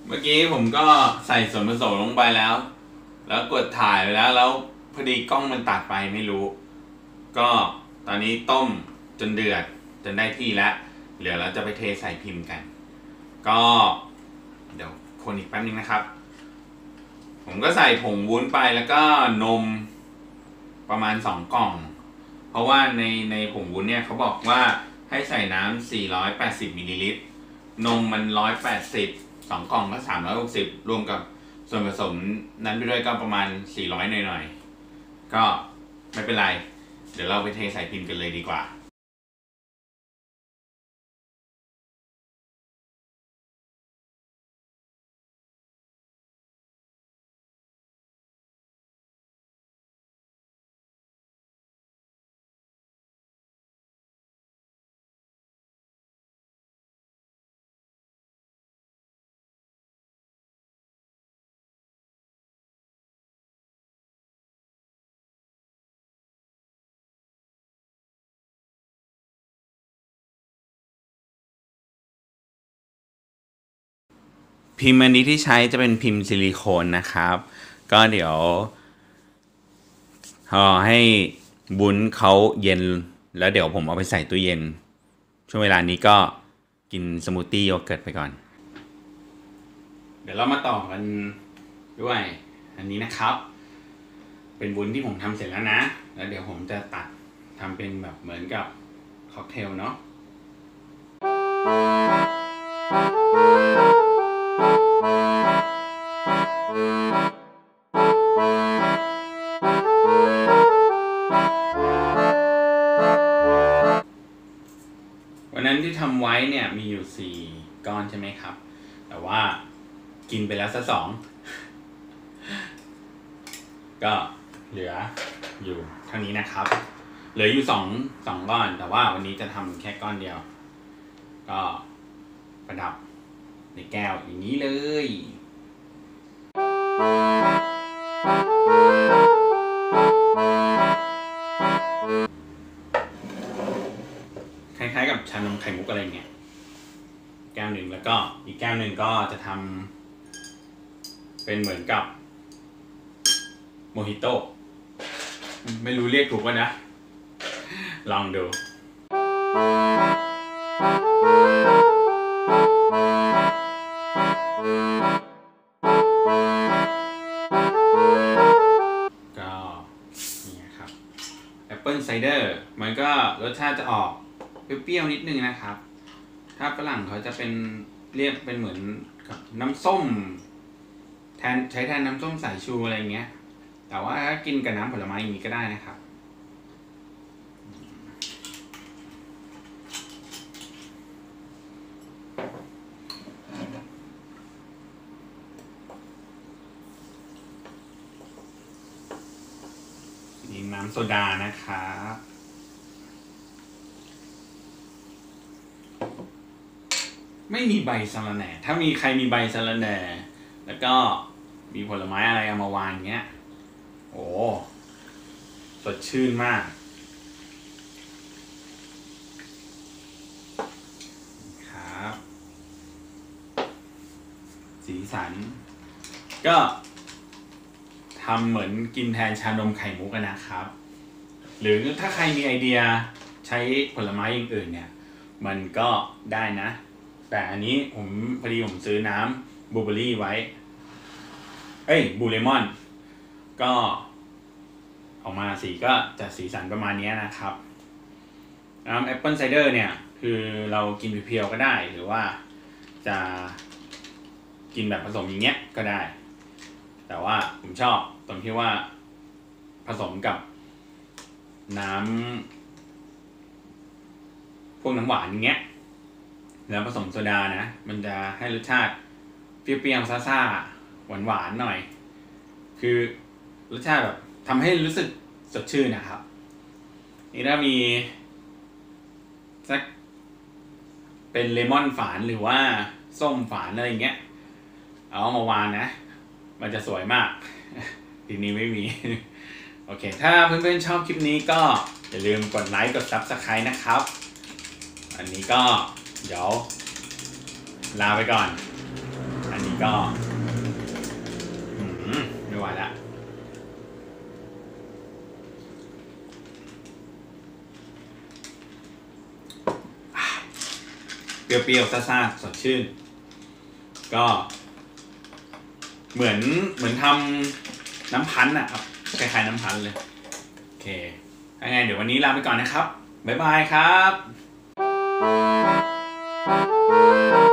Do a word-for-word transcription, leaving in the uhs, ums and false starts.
เมื่อกี้ผมก็ใส่ส่วนผสมลงไปแล้วแล้วกดถ่ายไปแล้วแล้วพอดีกล้องมันตัดไปไม่รู้ก็ตอนนี้ต้มจนเดือดจนได้ที่แล้วเหลือเราจะไปเทใส่พิมพ์กันก็เดี๋ยวคนอีกแป๊บนึงนะครับผมก็ใส่ผงวุ้นไปแล้วก็นมประมาณสองกล่องเพราะว่าในในผงวุ้นเนี่ยเขาบอกว่าให้ใส่น้ำสี่ร้อยแปดสิบมิลลิลิตรนมมันหนึ่งร้อยแปดสิบสองกล่องก็สามร้อยหกสิบรวมกับส่วนผสมนั้นไปด้วยก็ประมาณสี่ร้อยหน่อยๆก็ไม่เป็นไรเดี๋ยวเราไปเทใส่พิมพ์กันเลยดีกว่าพิมพ์อันนี้ที่ใช้จะเป็นพิมพ์ซิลิโคนนะครับก็เดี๋ยวรอให้วุ้นเขาเย็นแล้วเดี๋ยวผมเอาไปใส่ตู้เย็นช่วงเวลานี้ก็กินสมูทตี้โยเกิร์ตไปก่อนเดี๋ยวเรามาต่อกันด้วยอันนี้นะครับเป็นวุ้นที่ผมทำเสร็จแล้วนะแล้วเดี๋ยวผมจะตัดทำเป็นแบบเหมือนกับค็อกเทลเนาะวันนั้นที่ทำไว้เนี่ยมีอยู่สี่ก้อนใช่ไหมครับแต่ว่ากินไปแล้วซะสองก็เหลืออยู่เท่านี้นะครับเหลืออยู่สองสองก้อนแต่ว่าวันนี้จะทำแค่ก้อนเดียวก็ประดับในแก้วอย่างนี้เลยคล้ายๆกับชานมไข่มุกอะไรเงี้ยแก้วหนึ่งแล้วก็อีกแก้วหนึ่งก็จะทำเป็นเหมือนกับโมฮิโต้ไม่รู้เรียกถูกป่ะนะลองดูก็นี่ครับแอปเปิลไซเดอร์มันก็รสชาติจะออกเปรี้ยวๆนิดนึงนะครับถ้าฝรั่งเขาจะเป็นเรียกเป็นเหมือนกับน้ำส้มแทนใช้แทนน้ำส้มสายชูอะไรเงี้ยแต่ว่าถ้ากินกับน้ำผลไม้อย่างนี้ก็ได้นะครับนี่น้ำโซดานะครับไม่มีใบสะระแหน่ถ้ามีใครมีใบสะระแหน่แล้วก็มีผลไม้อะไรเอามาวางเงี้ยโอ้สดชื่นมากครับสีสันก็ทำเหมือนกินแทนชานมไข่มุกนะครับหรือถ้าใครมีไอเดียใช้ผลไม้อย่างอื่นเนี่ยมันก็ได้นะแต่อันนี้ผมพอดีผมซื้อน้ำบลูเบอร์รี่ไว้เอ้ยบลูเลมอนก็ออกมาสีก็จะสีสันประมาณนี้นะครับน้ำแอปเปิลไซเดอร์เนี่ยคือเรากินเพียวๆก็ได้หรือว่าจะกินแบบผสมอย่างเงี้ยก็ได้แต่ว่าผมชอบตรงที่ว่าผสมกับน้ำพวกน้ำหวานอย่างเงี้ยแล้วผสมโซดานะมันจะให้รสชาติเปรี้ยวๆซ่าๆหวานๆหน่อยคือรสชาติแบบทำให้รู้สึกสดชื่นนะครับนี่ถ้ามีสักเป็นเลมอนฝานหรือว่าส้มฝานอะไรเงี้ยเอามาวางนะมันจะสวยมากทีนี้ไม่มีโอเคถ้าเพื่อนๆชอบคลิปนี้ก็อย่าลืมกดไลค์กด ซับสไครบ์ นะครับอันนี้ก็เดี๋ยวลาไปก่อนอันนี้ก็ไม่ไหวละเปรี้ยวๆซ่าๆสดชื่นก็เหมือนเหมือนทำน้ำพันธุ์อะครับคล้ายๆน้ำพันธุ์เลยโอเคยังไงเดี๋ยววันนี้ลาไปก่อนนะครับบ๊ายบายครับ